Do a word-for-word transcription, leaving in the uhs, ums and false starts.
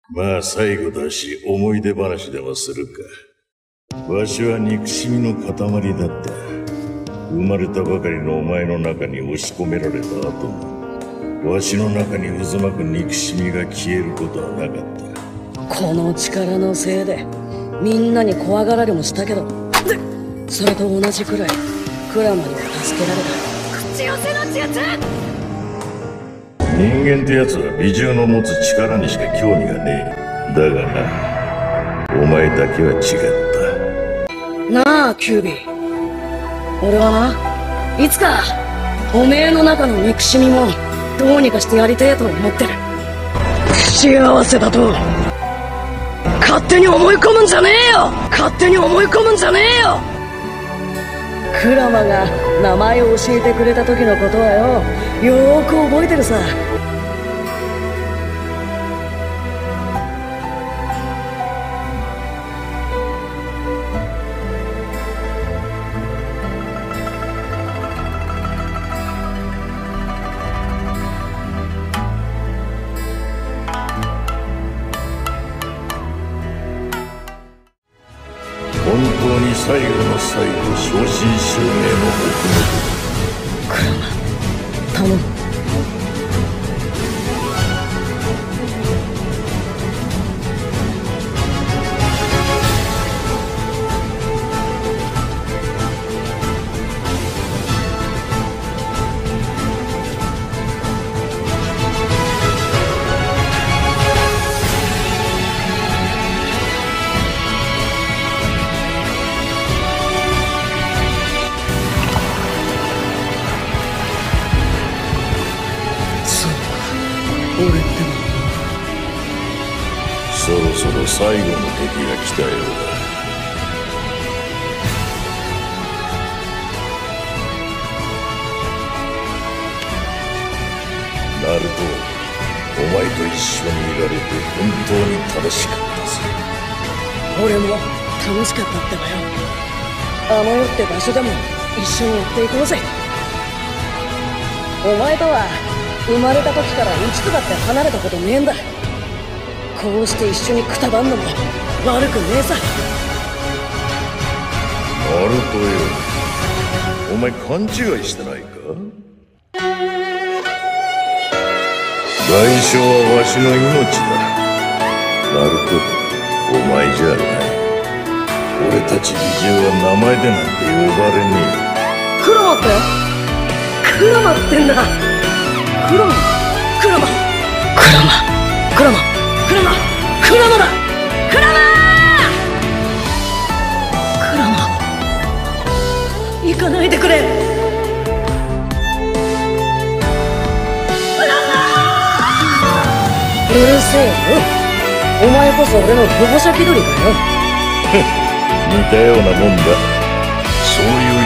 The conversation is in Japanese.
まあ最後だし思い出話でもするか。わしは憎しみの塊だった。生まれたばかりのお前の中に押し込められた後もわしの中に渦巻く憎しみが消えることはなかった。 この力のせいでみんなに怖がられもしたけど、それと同じくらいクラマには助けられた。口寄せの術。 人間ってやつは美獣の持つ力にしか興味がねえ。だがな、お前だけは違った。 なあキュービー、俺はないつかおめえの中の憎しみもどうにかしてやりてえと思ってる。幸せだと勝手に思い込むんじゃねえよ。勝手に思い込むんじゃねえよ。クラマが名前を教えてくれた時のことはよ、よーく覚えてるさ。 本当に最後の最後、正真正銘の奥のクラマ、頼む。俺ってばそろそろ最後の敵が来たようだ。ナルト、お前と一緒にいられて本当に楽しかったぜ。 俺も楽しかったってばよ。あの世って場所でも一緒にやっていこうぜ。お前とは生まれた時から一度だって離れたことねえんだ。こうして一緒にくたばんのも悪くねえさ。 ナルトよ、お前勘違いしてないか？代償はわしの命だ。ナルト、お前じゃない。俺たち美獣は名前でなんて呼ばれねえ。 クラマってクラマってんだ。クラマクラマクラマクラマクラマクラマだ。クラマクラマ、行かないでくれ。うるせえよ。お前こそ俺の保護者気取りかよ。 似たようなもんだ。そういう